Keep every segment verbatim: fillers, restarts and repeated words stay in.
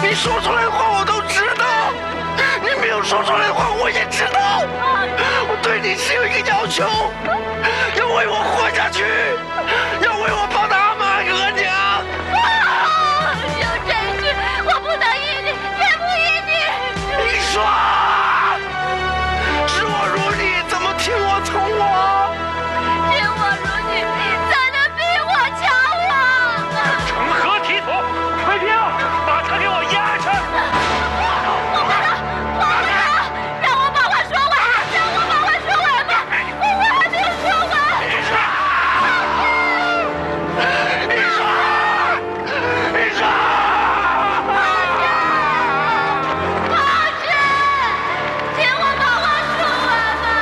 你说出来的话我都知道，你没有说出来的话我也知道。我对你只有一个要求，要为我活下去，要为我报答阿妈额娘。 啊！有真是，我不能依你，也不依你。 你说，视我如你，怎么听我从我？ 听我如你，怎能比我强啊？ 成何体统！快票，把他给我押上！ 我不能，我不能，让我把话说完，让我把话说完吧，我还没有说完。 你说，你说，你说。 浩志，听我把话说完吧。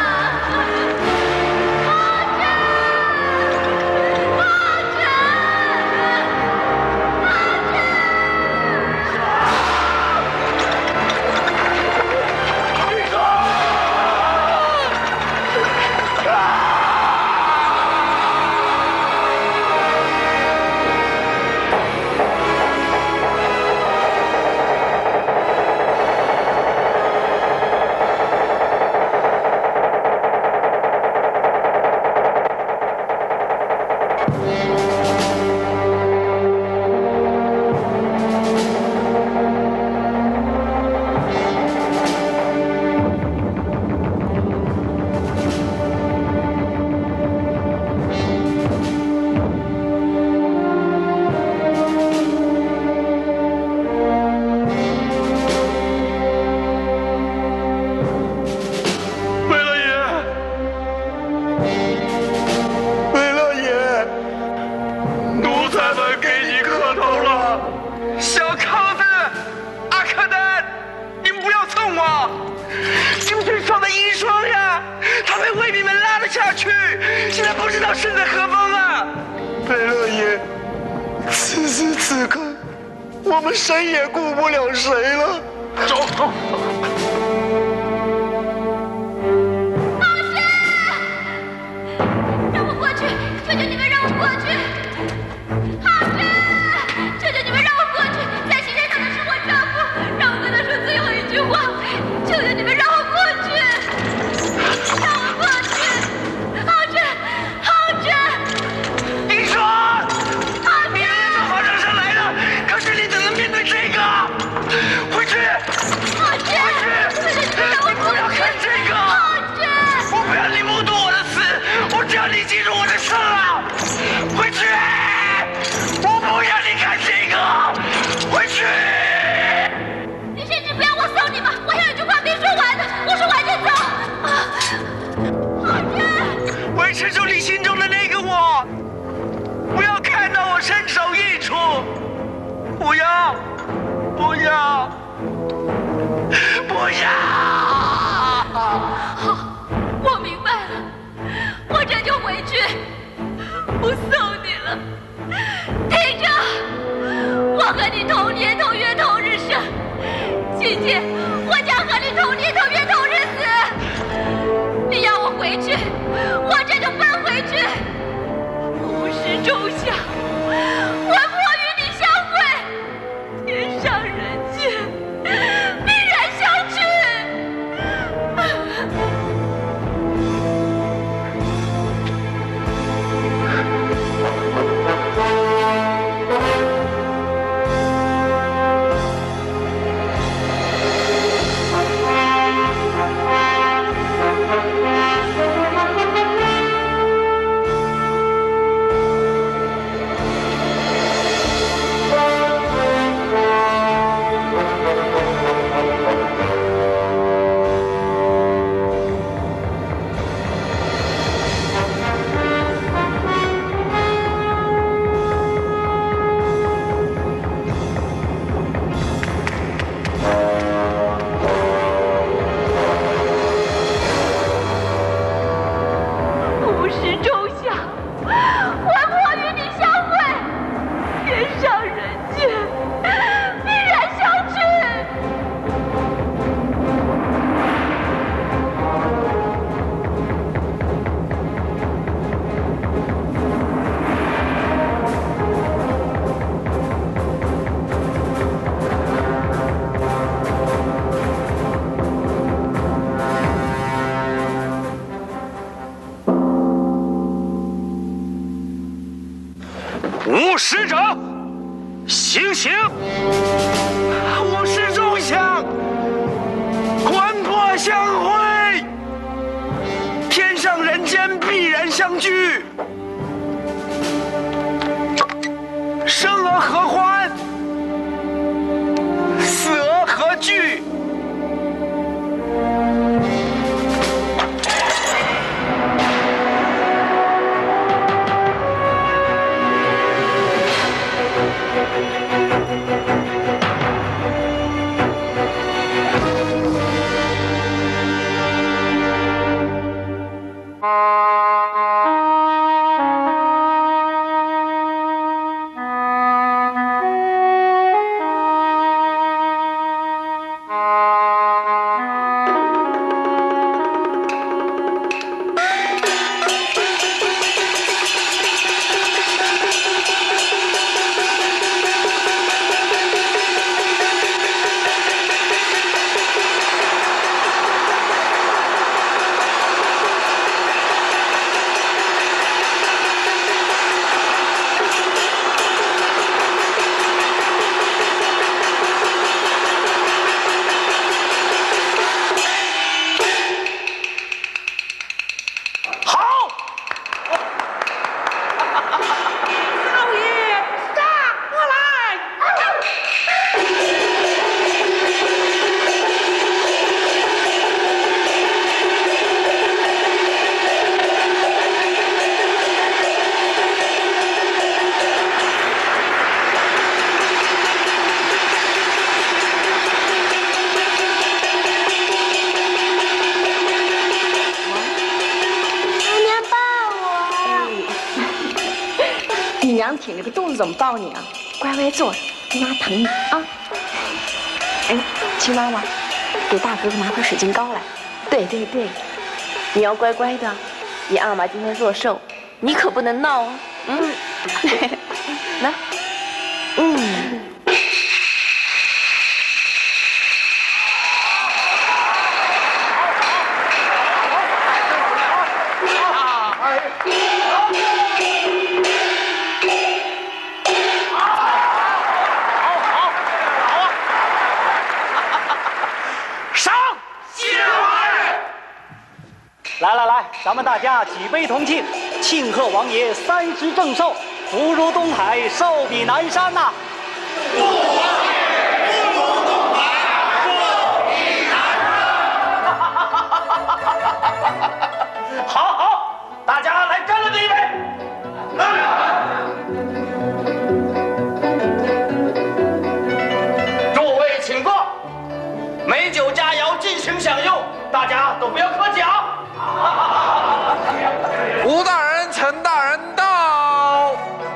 浩志，浩志， 你说。贝勒爷，贝勒爷，奴才们给你磕头了。 小扣子，阿克丹，你们不要蹭我！金腿上的遗孀呀，他被卫兵们拉了下去，现在不知道身在何方啊！ 贝勒爷，此时此刻，我们谁也顾不了谁了。走。 让我过去！求求你们让我过去！浩志，求求你们让我过去！在刑台上的是我丈夫，让我跟他说最后一句话！求求你们让我过去！让我过去！浩志，浩志， 你说， 浩志！ 你从皇上上来了，可是你怎能面对这个？回去， 浩志，求求你们让我你不过去！ 要看这个。 浩志！ 我不要你目睹我的死，我只要你记住我的事了。回去，我不要你看这个。回去。 你甚至不要我送你吗？我还有一句话没说完呢，我说完就走。啊，浩志！ 维持住你心中的那个我，不要看到我身首异处，不要，不要， 不要。 好，我明白了，我这就回去，不送你了。听着，我和你同年同月同日生，今天我将和你同年同月同日死。你要我回去，我这就奔回去。五十仲夏，魂魄与你相会，天上人间，必然相聚。 使者，行刑！ 我是众相，魂魄相会，天上人间必然相聚。生而何欢，死而何惧？ 挺着个肚子怎么抱你啊？乖乖坐着，妈疼你啊！哎，亲妈妈，给大哥哥拿块水晶膏来。对对对，你要乖乖的。你阿玛今天做寿，你可不能闹啊！嗯，来，嗯。 来来来，咱们大家举杯同庆，庆贺王爷三十正寿，福如东海，寿比南山呐！祝王爷福如东海，寿比南山！好好，大家来干了这一杯！诸位请坐，美酒佳肴尽情享用，大家都不要客气啊！ 吴大人、陈大人到！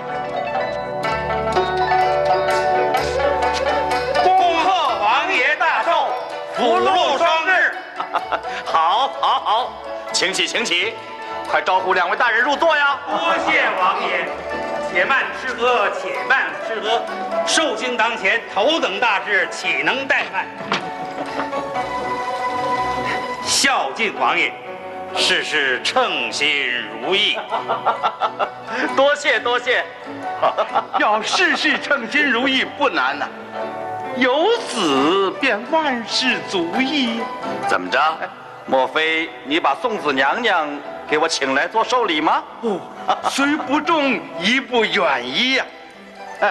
恭贺王爷大寿，福禄双日！好，好，好，请起，请起，快招呼两位大人入座呀！ 多谢王爷，且慢吃喝，且慢吃喝。寿星当前，头等大事岂能怠慢？孝敬王爷。事事称心如意， 多谢多谢。 要事事称心如意不难呐、啊，有子便万事足矣。 怎么着？莫非你把送子娘娘给我请来做寿礼吗？ 哦，虽不中，亦不远矣呀、啊。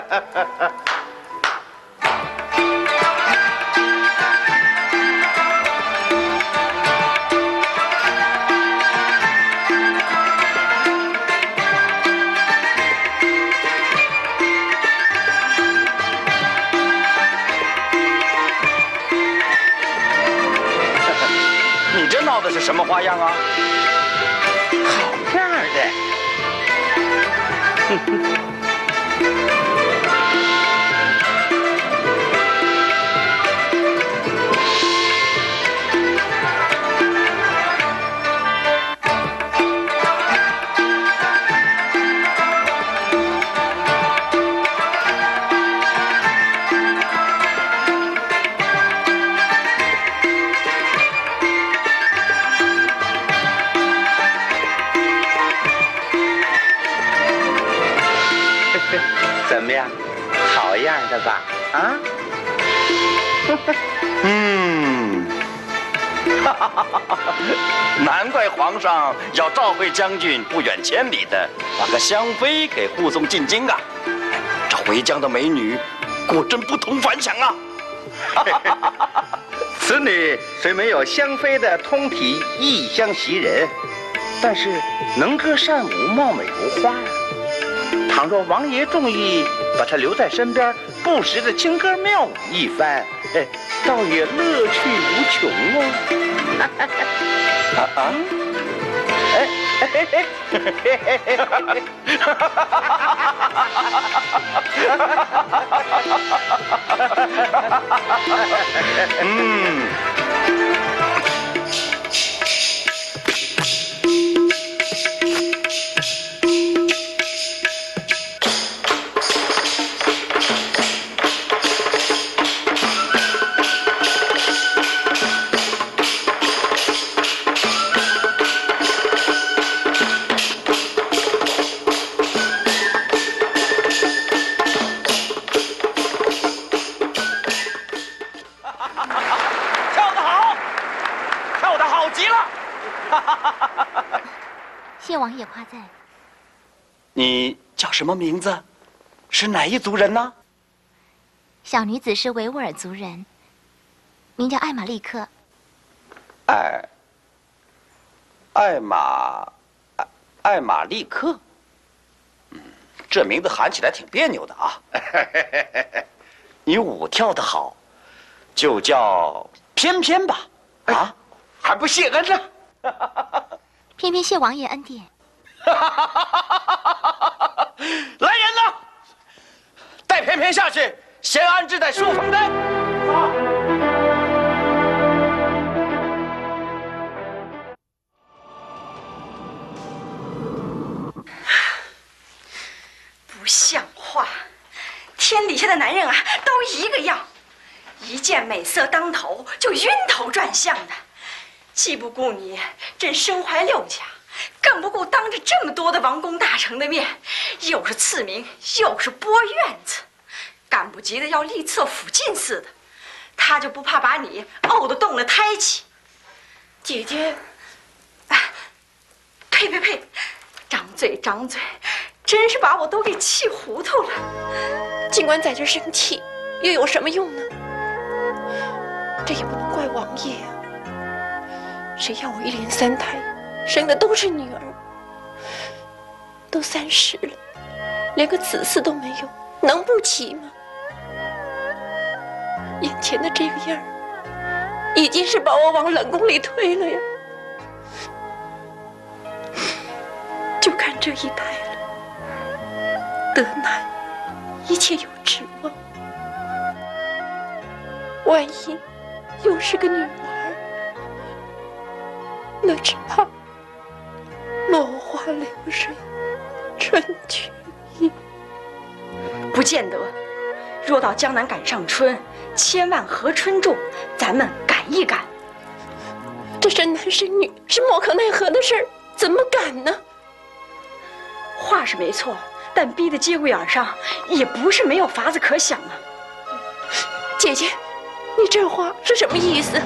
闹的是什么花样啊？ 好样的！ 么样？好样的吧？啊？嗯，难怪皇上要召回将军不远千里的把个香妃给护送进京啊！这回疆的美女果真不同凡响啊！此女虽没有香妃的通体异香袭人，但是能歌善舞，貌美如花。倘若王爷中意把她留在身边，不时的轻歌妙舞一番，哎，倒也乐趣无穷哦。啊啊！哎哎哎哎！嗯。 谢王爷夸赞。 你叫什么名字？是哪一族人呢？ 小女子是维吾尔族人，名叫艾玛利克。 艾艾玛艾艾玛利克，嗯，这名字喊起来挺别扭的啊。你舞跳得好，就叫翩翩吧。啊，还不谢恩呢？ 偏偏谢王爷恩典。 来人呐，带翩翩下去，先安置在书房内。好。 不像话！天底下的男人啊，都一个样，一见美色当头就晕头转向的，既不顾你朕身怀六甲，更不顾当着这么多的王公大臣的面，又是赐名，又是拨院子，赶不及的要立册府进似的，他就不怕把你怄得动了胎气？姐姐，哎，呸呸呸，张嘴张嘴，真是把我都给气糊涂了。 尽管在这生气，又有什么用呢？这也不能怪王爷啊。谁要我一连三胎，生的都是女儿，都三十了，连个子嗣都没有，能不急吗？眼前的这个样儿，已经是把我往冷宫里推了呀。就看这一胎了，得奶，一切有指望。万一又是个女儿，那只怕落花流水，春去意。 不见得，若到江南赶上春，千万和春住，咱们赶一赶。 这生男生女是莫可奈何的事儿，怎么赶呢？ 话是没错，但逼得节骨眼上，也不是没有法子可想啊。 姐姐，你这话是什么意思？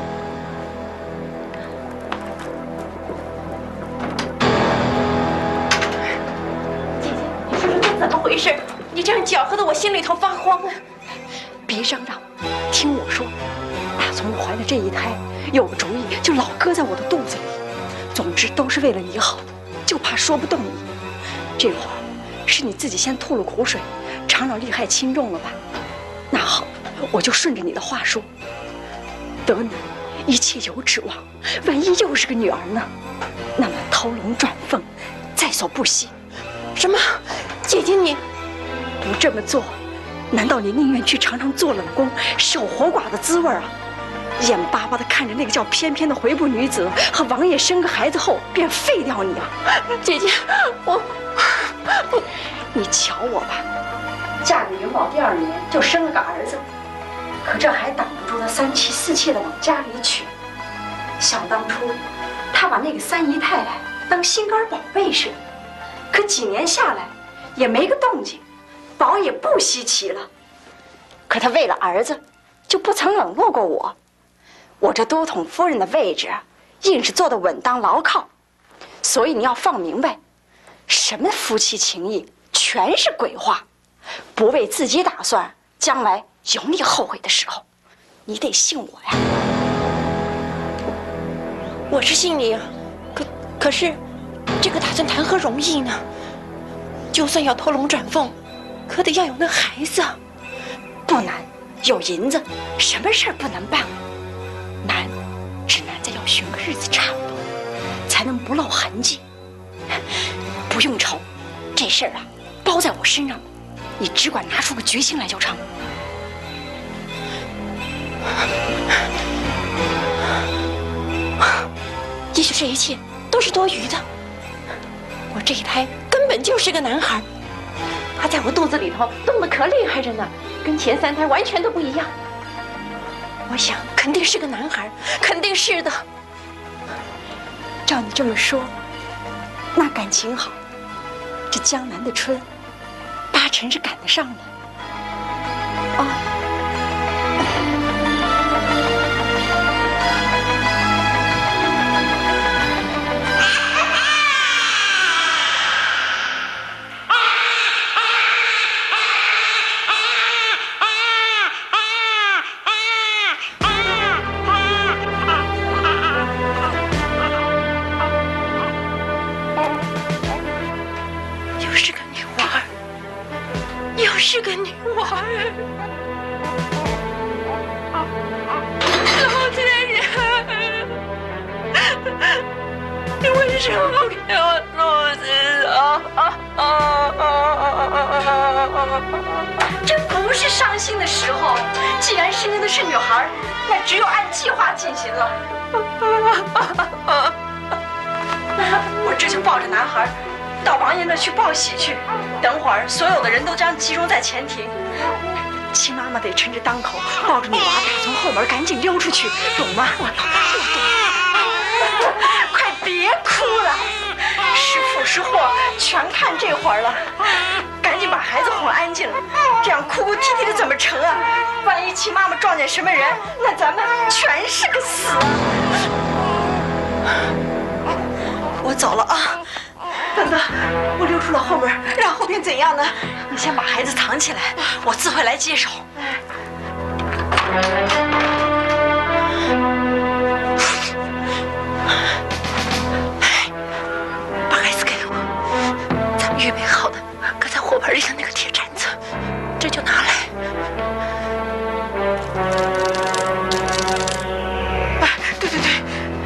姐姐，你说说这怎么回事？你这样搅和的我心里头发慌啊！ 别嚷嚷，听我说，打从我怀了这一胎，有个主意就老搁在我的肚子里。总之都是为了你好，就怕说不动你。这会儿是你自己先吐了苦水，尝尝利害轻重了吧？那好，我就顺着你的话说，得奶一切有指望，万一又是个女儿呢？那么偷龙转凤，在所不惜。 什么？姐姐你不这么做，难道你宁愿去尝尝做冷宫守活寡的滋味啊？眼巴巴地看着那个叫翩翩的回部女子和王爷生个孩子后便废掉你啊？ 姐姐，我我你瞧我吧，嫁给元宝第二年就生了个儿子，可这还挡不住他三妻四妾的往家里娶。想当初，他把那个三姨太太当心肝宝贝似的，可几年下来也没个动静， 宝也不稀奇了。可他为了儿子，就不曾冷落过我。我这都统夫人的位置，硬是坐得稳当牢靠。所以你要放明白，什么夫妻情谊，全是鬼话。不为自己打算，将来有你后悔的时候，你得信我呀。 我是信你啊，可可是，这个打算谈何容易呢？就算要偷龙转凤，可得要有那孩子。 不难，有银子，什么事儿不能办？难，只难在要寻个日子差不多，才能不露痕迹。不用愁，这事儿啊，包在我身上，你只管拿出个决心来就成。 也许这一切都是多余的。我这一胎根本就是个男孩，他在我肚子里头动得可厉害着呢，跟前三胎完全都不一样。我想肯定是个男孩，肯定是的。 照你这么说，那感情好，这江南的春，八成是赶得上的。啊。 是个女娃儿，老天爷，你为什么不给我肚子啊？ 这不是伤心的时候，既然生的是女孩，那只有按计划进行了。我这就抱着男孩到王爷那去报喜去，等会儿所有的人都将集中在前庭，亲妈妈得趁着当口抱着女娃打从后门赶紧溜出去，懂吗？我懂，我懂。快别哭了，是福是祸全看这会儿了，赶紧把孩子哄安静了，这样哭哭啼啼的怎么成啊？万一亲妈妈撞见什么人，那咱们全是个死。我走了啊。等等，我溜出了后门，让后边怎样呢？你先把孩子藏起来，我自会来接手。把孩子给我，咱们预备好的搁在火盆里的那个铁铲子，这就拿来。哎，对对对。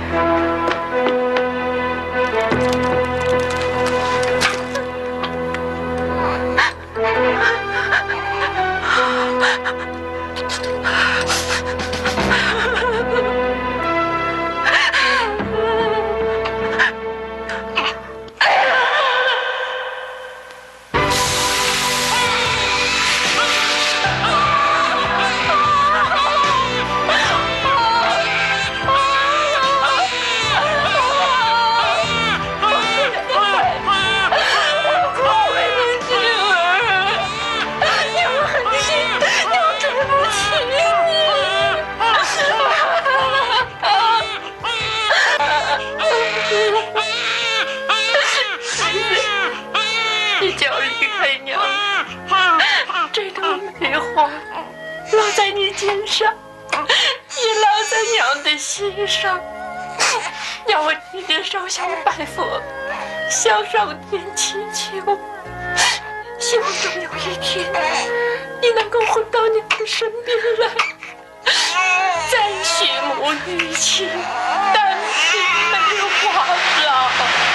落在你肩上，也落在娘的心上。要我天天烧香拜佛，向上天祈求，希望终有一天，你能够回到娘的身边来，再续母女情，单凭梅花老。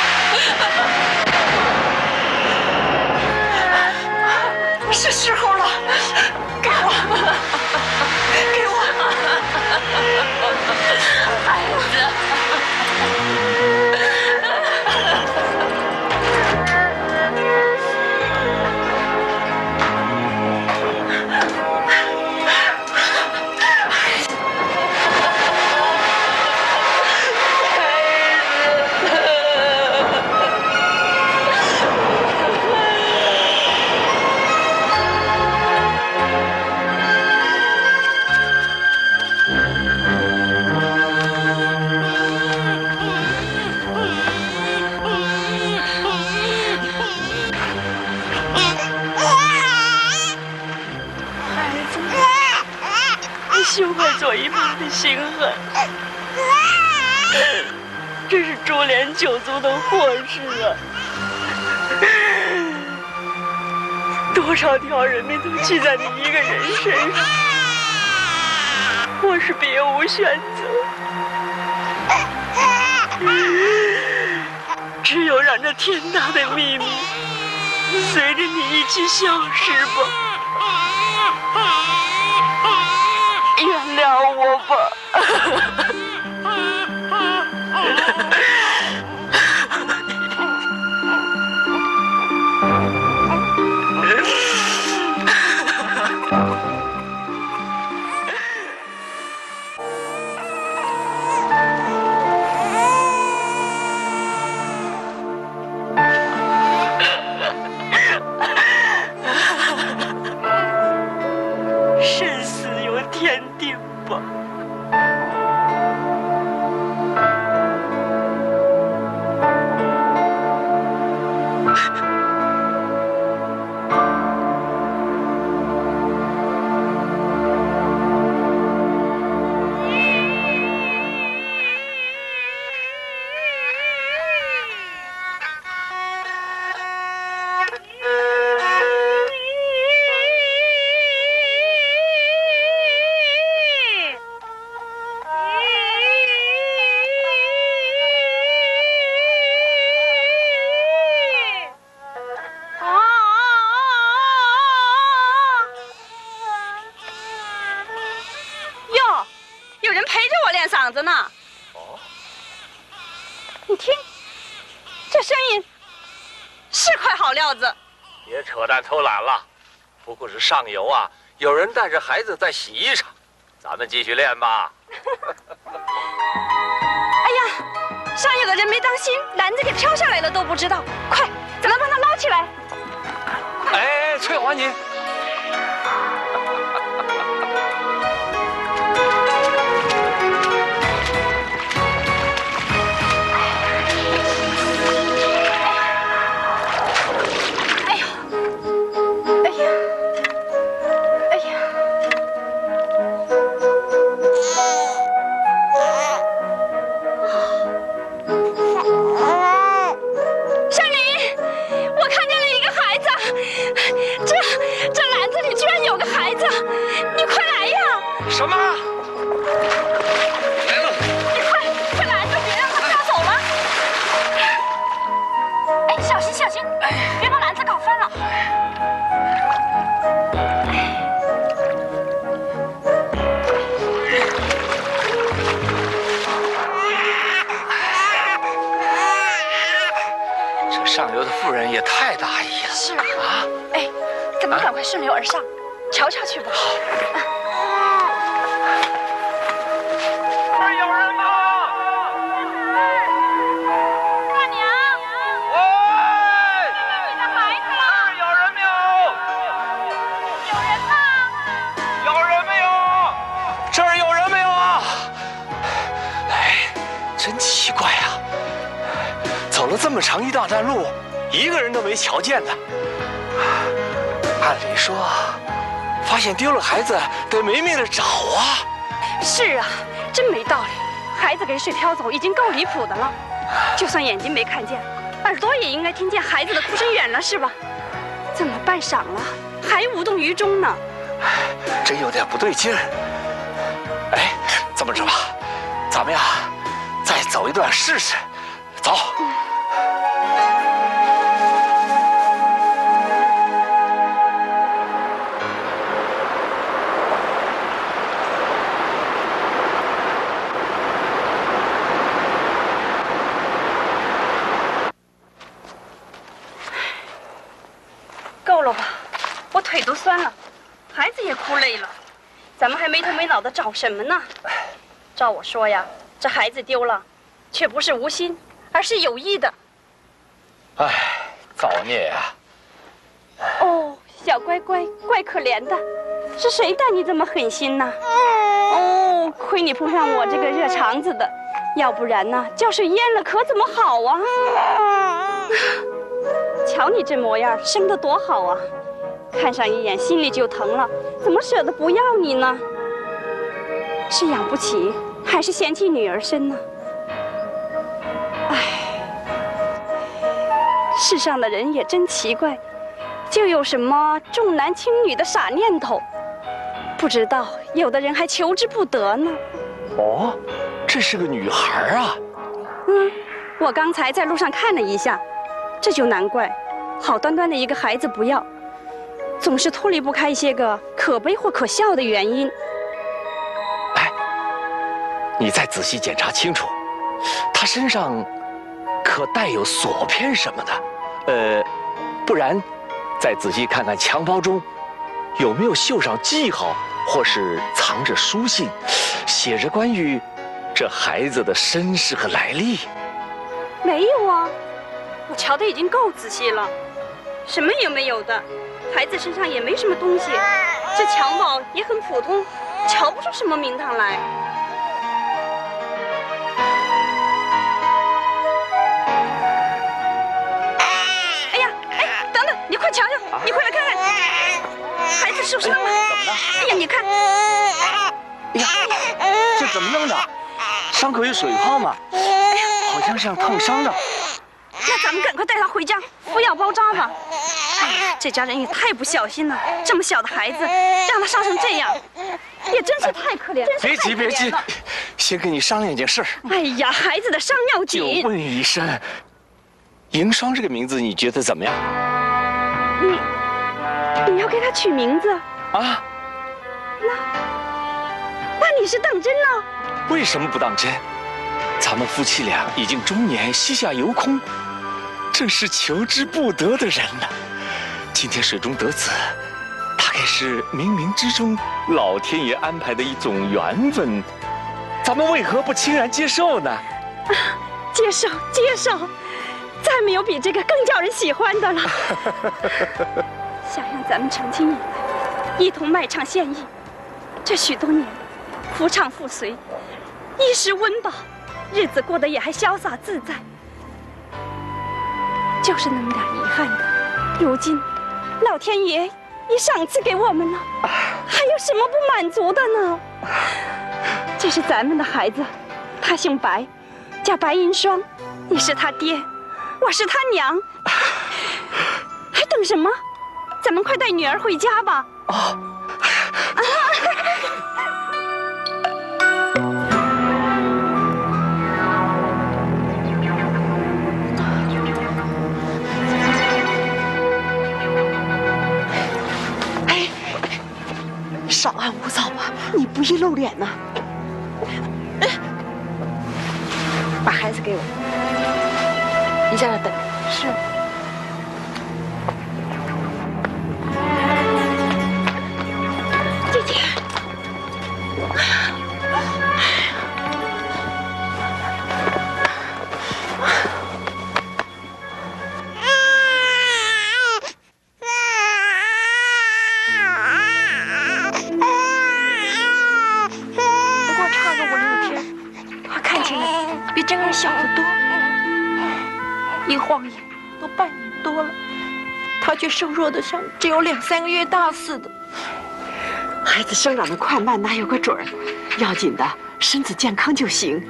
是时候了，给我，给我，孩子。 离爸的心狠，这是株连九族的祸事啊！多少条人命都系在你一个人身上，我是别无选择，只有让这天大的秘密随着你一起消失吧。原谅我吧。生死由天定吧。 嗓子呢？哦，你听，这声音是块好料子。 别扯淡偷懒了，不过是上游啊，有人带着孩子在洗衣裳，咱们继续练吧。 哎呀，上游的人没当心，篮子给飘下来了都不知道。快，咱们帮他捞起来。 哎，翠华你。 什么？来了！你快快拦住，别让他飘走了！哎，小心小心，别把篮子搞翻了。 这上游的妇人也太大意了。 是啊。啊！哎，咱们赶快顺流而上，瞧瞧去吧。好。 这么长一大段路，一个人都没瞧见呢。按理说，发现丢了孩子得没命的找啊。 是啊，真没道理。孩子给水飘走已经够离谱的了，就算眼睛没看见，耳朵也应该听见孩子的哭声远了，是吧？怎么半晌了，还无动于衷呢？ 真有点不对劲儿。哎，这么着吧，咱们呀，再走一段试试。走。嗯够了吧，我腿都酸了，孩子也哭累了，咱们还没头没脑的找什么呢？照我说呀，这孩子丢了，却不是无心，而是有意的。 哎，造孽呀！ 哦，小乖乖，怪可怜的，是谁待你这么狠心呢？哦，亏你碰上我这个热肠子的，要不然呢，叫水淹了可怎么好啊？瞧你这模样，生得多好啊！看上一眼心里就疼了，怎么舍得不要你呢？ 是养不起，还是嫌弃女儿身呢？唉，世上的人也真奇怪，就有什么重男轻女的傻念头，不知道有的人还求之不得呢。 哦，这是个女孩啊。 嗯，我刚才在路上看了一下，这就难怪，好端端的一个孩子不要，总是脱离不开一些个可悲或可笑的原因。 哎，你再仔细检查清楚，他身上可带有锁片什么的，呃，不然再仔细看看襁褓中有没有绣上记号，或是藏着书信，写着关于这孩子的身世和来历。 没有啊，我瞧得已经够仔细了，什么也没有的，孩子身上也没什么东西，这襁褓也很普通，瞧不出什么名堂来。哎呀，哎，等等，你快瞧瞧，你快来看看，孩子受伤了。 怎么了？ 哎呀，你看， 哎呀，这怎么弄的？伤口有水泡吗？好像是要烫伤的。 那咱们赶快带他回家服药包扎吧。哎呀，这家人也太不小心了，这么小的孩子让他伤成这样，也真是太可怜了。 别急别急，先跟你商量一件事。 哎呀，孩子的伤要紧。 就问一声，迎霜这个名字你觉得怎么样？ 你你要给他取名字啊？ 那那你是当真了？ 为什么不当真？咱们夫妻俩已经中年，膝下有空，正是求之不得的人了。今天水中得子，大概是冥冥之中老天爷安排的一种缘分，咱们为何不欣然接受呢？ 啊，接受接受，再没有比这个更叫人喜欢的了。想想咱们成亲以来，一同卖唱献艺，这许多年，夫唱妇随，衣食温饱，日子过得也还潇洒自在。就是那么点遗憾的，如今老天爷已赏赐给我们了，还有什么不满足的呢？这是咱们的孩子，他姓白，叫白银霜，你是他爹，我是他娘，还等什么？咱们快带女儿回家吧。 哦。 稍安勿躁吧，你不宜露脸呐。把孩子给我，你在这等着。是。姐姐。 小得多，一晃眼都半年多了，他却瘦弱的像只有两三个月大似的。 孩子生长的快慢哪有个准儿？要紧的身子健康就行。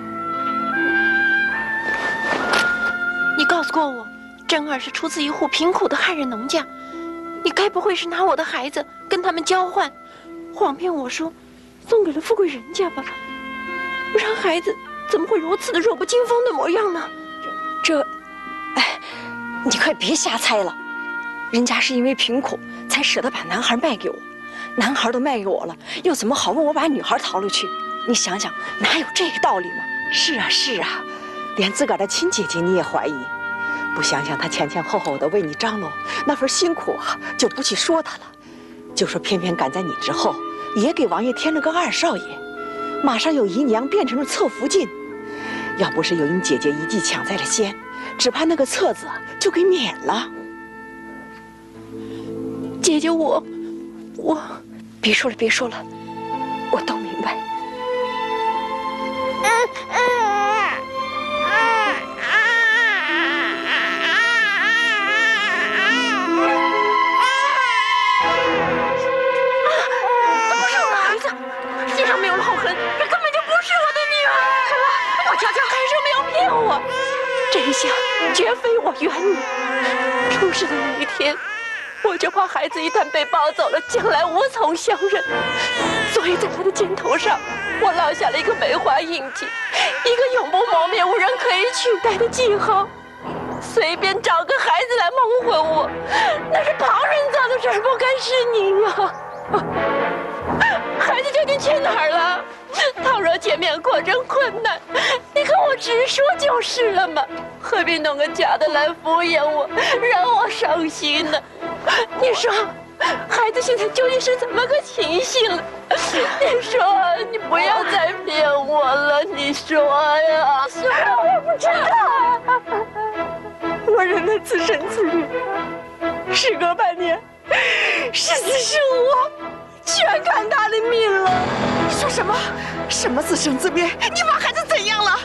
你告诉过我，真儿是出自一户贫苦的汉人农家，你该不会是拿我的孩子跟他们交换，谎骗我说送给了富贵人家吧？不然孩子怎么会如此的弱不禁风的模样呢？ 这，哎，你快别瞎猜了。人家是因为贫苦，才舍得把男孩卖给我。男孩都卖给我了，又怎么好问我把女孩逃了去？你想想，哪有这个道理吗？是啊，是啊，连自个儿的亲姐姐你也怀疑，不想想她前前后后的为你张罗，那份辛苦啊，就不去说她了。就说偏偏赶在你之后，也给王爷添了个二少爷。马上有姨娘变成了侧福晋，要不是有你姐姐一计抢在了先，只怕那个册子就给免了。 姐姐我，我别说了，别说了，我都明白。 都是我的孩子，身上没有了好痕，别告天下绝非我愿你。出事的那一天，我就怕孩子一旦被抱走了，将来无从相认，所以在他的肩头上，我烙下了一个梅花印记，一个永不磨灭、无人可以取代的记号。随便找个孩子来蒙混我，那是旁人做的事儿，不该是你呀。孩子究竟去哪儿了？倘若见面果真困难，你跟我直说就是了嘛，何必弄个假的来敷衍我，让我伤心呢？你说，孩子现在究竟是怎么个情形了？你说，你不要再骗我了，你说呀？我也不知道。我忍得自生自灭，时隔半年，是死是活，全看他的命了。 你说什么？什么自生自灭？你把孩子怎样了？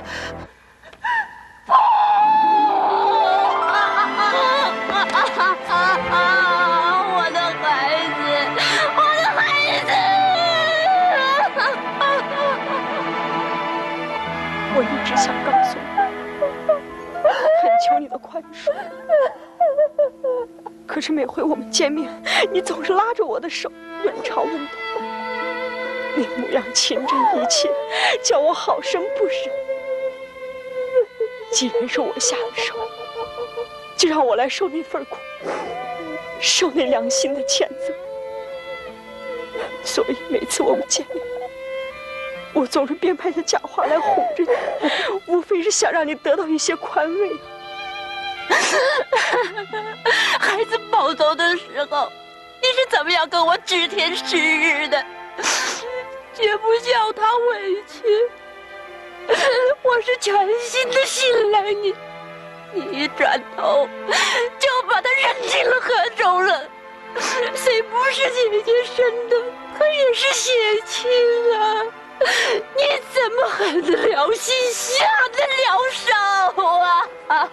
我的孩子，我的孩子！ 我一直想告诉你，恳求你的宽恕。可是每回我们见面，你总是拉着我的手，问长问短，那模样情真意切，叫我好生不忍。既然是我下的手，就让我来受那份苦，受那良心的谴责。所以每次我们见面，我总是编排些假话来哄着你，无非是想让你得到一些宽慰。孩子抱走的时候，你是怎么样跟我指天誓日的，绝不叫他委屈。我是全心的信赖你，你一转头就把他扔进了河中了。虽不是姐姐生的，可也是血亲啊！你怎么狠得了心，下得了手啊？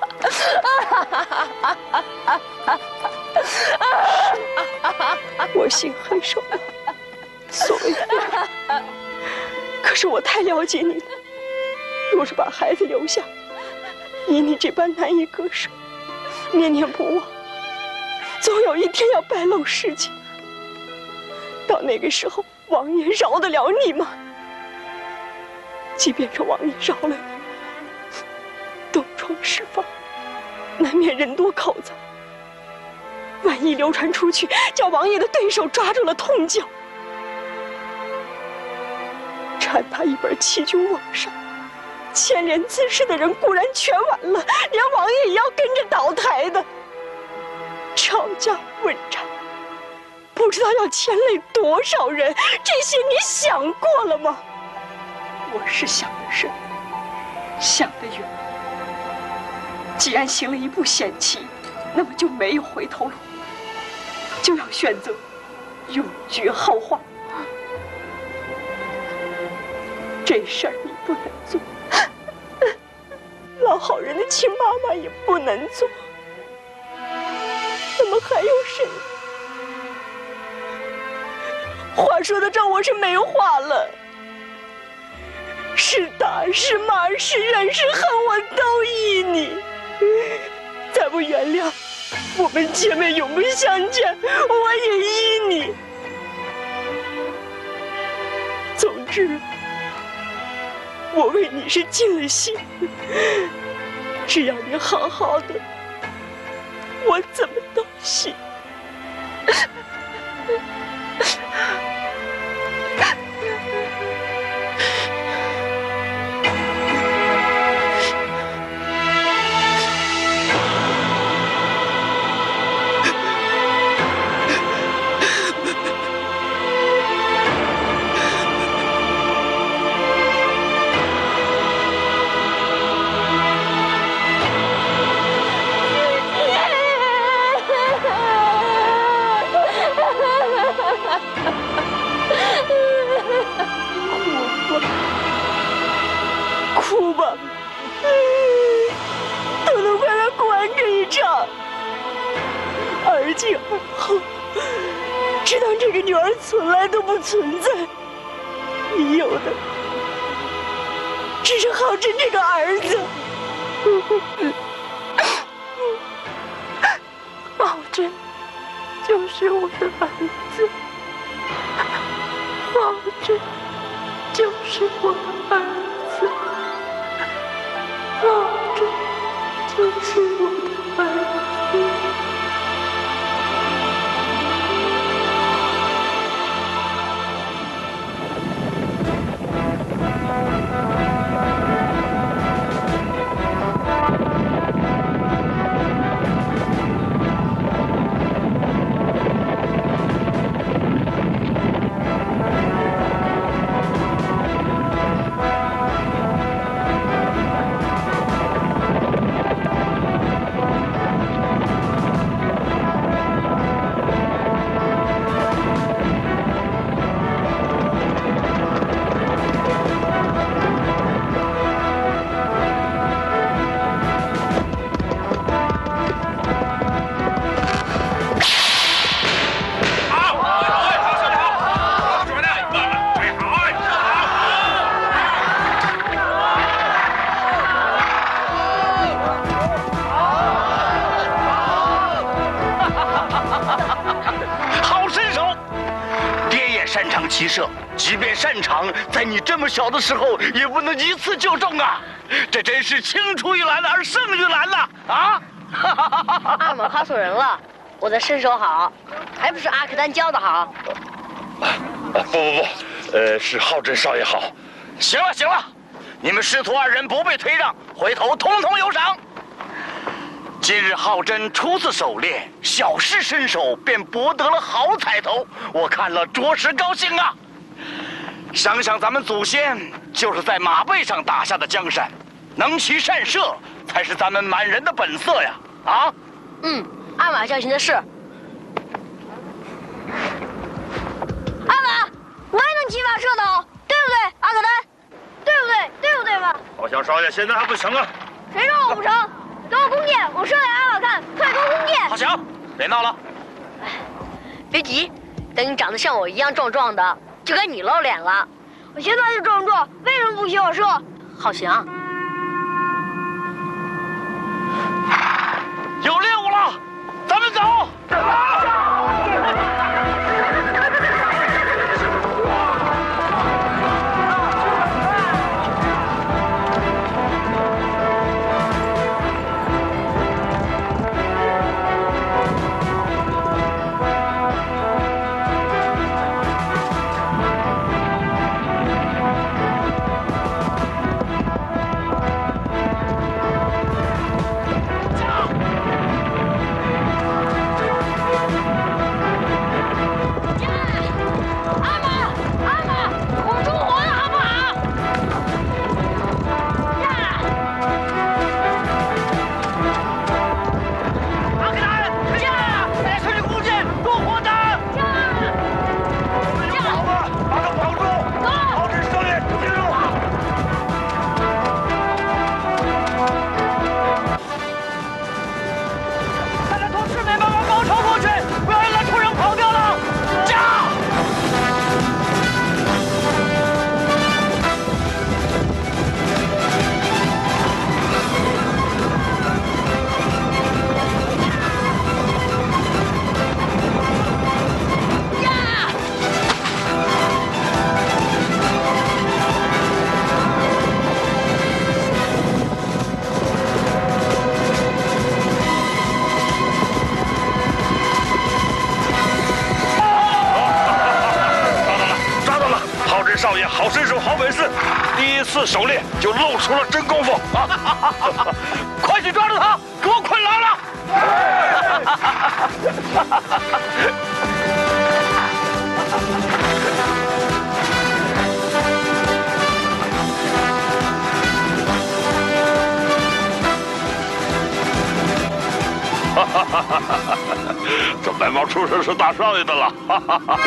我心很手软，所以可是我太了解你了。若是把孩子留下，以你这般难以割舍，念念不忘，总有一天要败露世界。到那个时候，王爷饶得了你吗？即便是王爷饶了你，东窗事发，难免人多口杂。万一流传出去，叫王爷的对手抓住了痛脚，传他一本欺君罔上，牵连此事的人固然全完了，连王爷也要跟着倒台的。抄家问斩，不知道要牵累多少人，这些你想过了吗？我是想得深，想得远。既然行了一步险棋，那么就没有回头路，就要选择永绝后患。这事儿你不能做，老好人的亲妈妈也不能做，那么还有谁？话说到这，我是没话了。是打是骂是忍是恨，我都依你。再不原谅，我们姐妹永不相见，我也依你。总之，我为你是尽了心，只要你好好的，我怎么都行。哭吧，都能快快过完这一场。儿继而后，直到这个女儿存来都不存在，你有的只是浩真这个儿子。 就是我的儿子，浩真就是我的儿子，浩真就是我的儿子。 骑射，即便擅长，在你这么小的时候，也不能一次就中啊！这真是青出于蓝而胜于蓝呐！啊！ 阿玛夸错人了，我的身手好，还不是阿克丹教的好。 不不不，呃，是浩真少爷好。行了行了，你们师徒二人不被推让，回头通通有赏。今日浩真初次狩猎，小试身手便博得了好彩头，我看了着实高兴啊！想想咱们祖先就是在马背上打下的江山，能骑善射才是咱们满人的本色呀！啊， 嗯，阿玛教训的是。阿玛，我也能骑马射头，对不对，阿克丹？对不对？对不对吧？ 好像少爷现在还不成啊！ 谁说我不成？给我弓箭，我射给阿玛看，快给我弓箭！ 好强，别闹了。 别急，等你长得像我一样壮壮的，就该你露脸了。我现在就壮壮，为什么不许我射？好强！ 有猎物了，咱们走。少爷好身手，好本事，第一次狩猎就露出了真功夫啊！快去抓住他，给我捆牢了！哈哈哈哈哈！这白毛出身是大少爷的了，哈哈哈哈！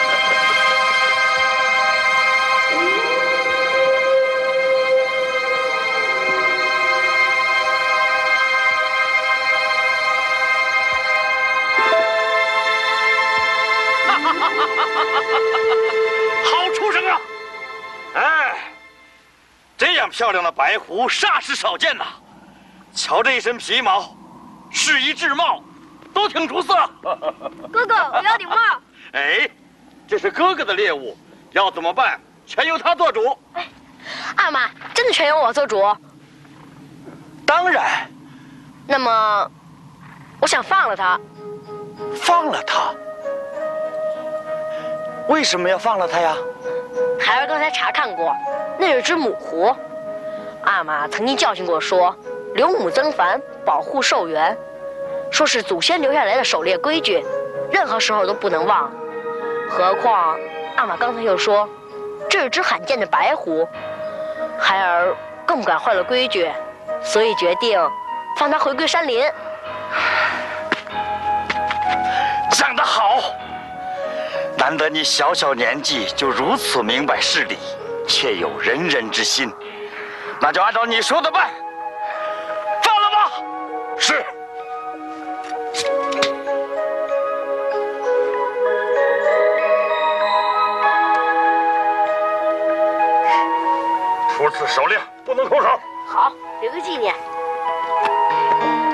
好出声啊！哎，这样漂亮的白狐，煞是少见呐。瞧这一身皮毛，适宜制帽， 都挺出色。 哥哥，我要顶帽。 哎，这是哥哥的猎物，要怎么办，全由他做主。 哎，阿玛，真的全由我做主？ 当然。 那么，我想放了他。 放了他？为什么要放了他呀？ 孩儿刚才查看过，那是只母狐。阿玛曾经教训过说，留母增繁，保护寿元，说是祖先留下来的狩猎规矩，任何时候都不能忘。何况阿玛刚才又说，这是只罕见的白狐，孩儿更不敢坏了规矩，所以决定放它回归山林。 讲得好，难得你小小年纪就如此明白事理，却有仁人之心。那就按照你说的办，放了吧。是。 初次狩猎不能空手。 好，留个纪念。